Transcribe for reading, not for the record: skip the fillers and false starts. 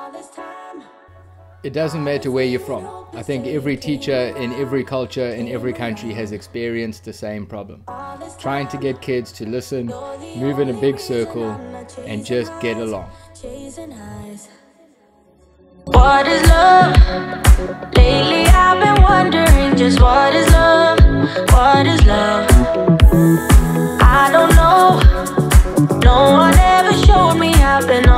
It doesn't matter where you're from. I think every teacher in every culture, in every country has experienced the same problem. Trying to get kids to listen, move in a big circle, and just get along. What is love? Lately I've been wondering just what is love? What is love? I don't know. No one ever showed me. I've been